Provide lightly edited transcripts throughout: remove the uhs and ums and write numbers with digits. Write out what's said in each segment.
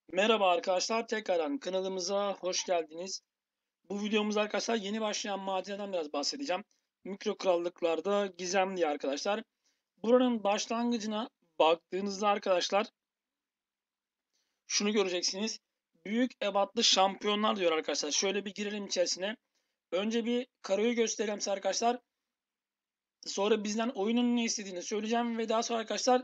Merhaba arkadaşlar, tekrardan kanalımıza hoş geldiniz. Bu videomuzda arkadaşlar yeni başlayan macereden biraz bahsedeceğim. Mikro krallıklarda gizem diye arkadaşlar. Buranın başlangıcına baktığınızda arkadaşlar şunu göreceksiniz. Büyük ebatlı şampiyonlar diyor arkadaşlar. Şöyle bir girelim içerisine. Önce bir karayı göstereyim size arkadaşlar. Sonra bizden oyunun ne istediğini söyleyeceğim ve daha sonra arkadaşlar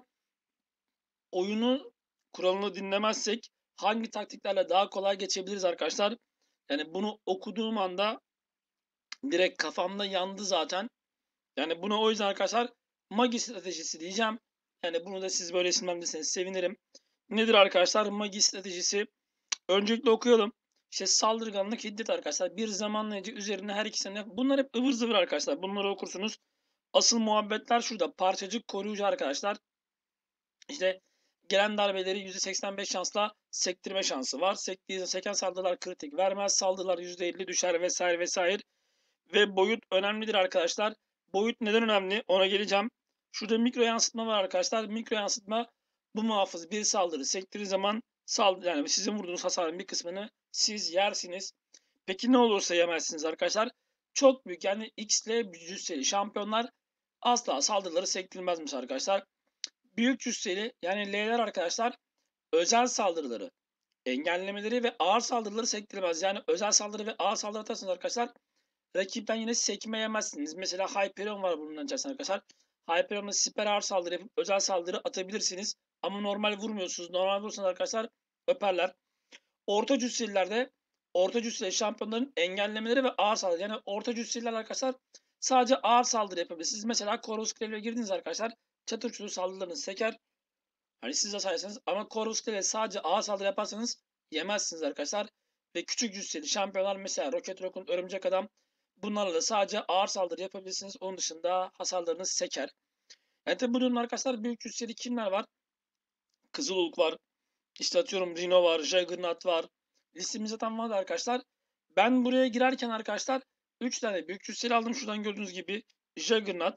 oyunu kuralını dinlemezsek hangi taktiklerle daha kolay geçebiliriz arkadaşlar? Yani bunu okuduğum anda direkt kafamda yandı zaten. Yani buna o yüzden arkadaşlar Magi stratejisi diyeceğim. Yani bunu da siz böyle isimlendirirseniz sevinirim. Nedir arkadaşlar Magi stratejisi? Öncelikle okuyalım. İşte saldırganlık, hiddet arkadaşlar. Bir zamanlayıcı üzerine her iki sene. Bunlar hep ıvır zıvır arkadaşlar. Bunları okursunuz. Asıl muhabbetler şurada. Parçacık koruyucu arkadaşlar. İşte gelen darbeleri %85 şansla sektirme şansı var. Seken saldırılar kritik vermez. Saldırılar %50 düşer vesaire vesaire. Ve boyut önemlidir arkadaşlar. Boyut neden önemli? Ona geleceğim. Şurada mikro yansıtma var arkadaşlar. Mikro yansıtma bu muhafız bir saldırı sektirir zaman yani sizin vurduğunuz hasarın bir kısmını siz yersiniz. Peki ne olursa yemezsiniz arkadaşlar. Çok büyük yani X ile cüsseli şampiyonlar asla saldırıları sektirilmezmiş arkadaşlar. Büyük cüsseli yani L'ler arkadaşlar özel saldırıları, engellemeleri ve ağır saldırıları sektirmez. Yani özel saldırı ve ağır saldırı atarsanız arkadaşlar rakipten yine sekme yemezsiniz. Mesela Hyperion var bunun içerisinde arkadaşlar. Hyperion'la siper ağır saldırı yapıp özel saldırı atabilirsiniz. Ama normal vurmuyorsunuz. Normal vurursanız arkadaşlar öperler. Orta cüsselilerde orta cüsseli şampiyonların engellemeleri ve ağır saldırı. Yani orta cüsseliler arkadaşlar sadece ağır saldırı yapabilirsiniz. Mesela Corvus Clave'e girdiniz arkadaşlar. Çatır çutur saldırılarınız seker. Hani siz de sayarsanız ama Corvus Clave'e sadece ağır saldırı yaparsanız yemezsiniz arkadaşlar. Ve küçük cüsseli şampiyonlar mesela Rocket Raccoon, Örümcek Adam bunlarla da sadece ağır saldırı yapabilirsiniz. Onun dışında hasarlarınız seker. Yani tabi bu durumda arkadaşlar büyük cüsseli kimler var? Kızılulk var. İşte atıyorum Rhino var. Juggernaut var. Listemiz zaten vardı arkadaşlar. Ben buraya girerken arkadaşlar 3 tane büyük cüsseli aldım. Şuradan gördüğünüz gibi Juggernaut,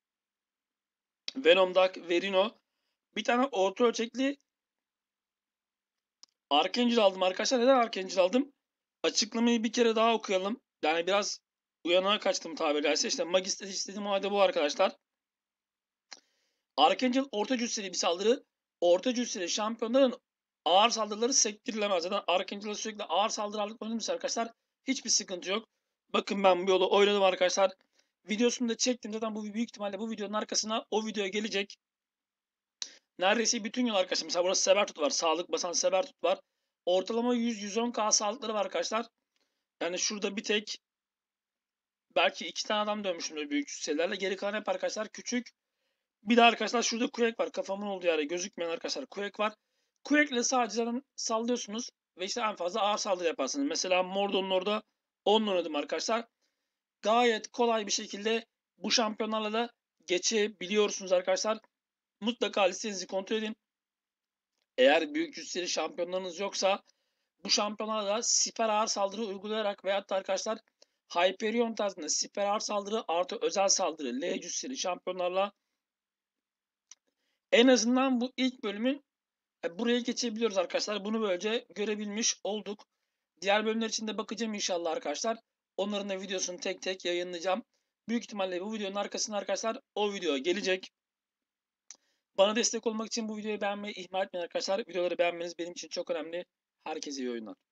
Venom Duck ve Rhino. Bir tane orta ölçekli Archangel aldım arkadaşlar. Neden Archangel aldım? Açıklamayı bir kere daha okuyalım. Yani biraz uyanağa kaçtım tabiri caizse. İşte Magis istediğim halde bu arkadaşlar. Archangel orta cüsseli bir saldırı. Orta cüsseli şampiyonların ağır saldırıları sektirilemez. Zaten Archangel'a sürekli ağır saldırı aldık oynamışız arkadaşlar. Hiçbir sıkıntı yok. Bakın ben bu yolu oynadım arkadaşlar. Videosunu da çektim. Zaten bu büyük ihtimalle bu videonun arkasına o video gelecek. Neredeyse bütün yol arkadaşlar. Mesela burası Sebertut var. Sağlık basan Sebertut var. Ortalama 100-110k sağlıkları var arkadaşlar. Yani şurada bir tek belki 2 tane adam dönmüşümdür büyük cüsselerle. Geri kalan hep arkadaşlar küçük. Bir de arkadaşlar şurada Quake var. Kafamın olduğu yerde gözükmeyen arkadaşlar Quake var. Quake ile sadece zaten sallıyorsunuz. Ve işte en fazla ağır saldırı yaparsınız. Mesela Mordo'nun orada 10 oynadım arkadaşlar. Gayet kolay bir şekilde bu şampiyonlarla da geçebiliyorsunuz arkadaşlar. Mutlaka listenizi kontrol edin. Eğer büyük cüsseli şampiyonlarınız yoksa bu şampiyonlarla da siper ağır saldırı uygulayarak veyahut da arkadaşlar Hyperion tarzında siper ağır saldırı artı özel saldırı L cüsseli şampiyonlarla en azından bu ilk bölümün buraya geçebiliyoruz arkadaşlar. Bunu böylece görebilmiş olduk. Diğer bölümler için de bakacağım inşallah arkadaşlar. Onların da videosunu tek tek yayınlayacağım. Büyük ihtimalle bu videonun arkasında arkadaşlar o video gelecek. Bana destek olmak için bu videoyu beğenmeyi ihmal etmeyin arkadaşlar. Videoları beğenmeniz benim için çok önemli. Herkese iyi oyunlar.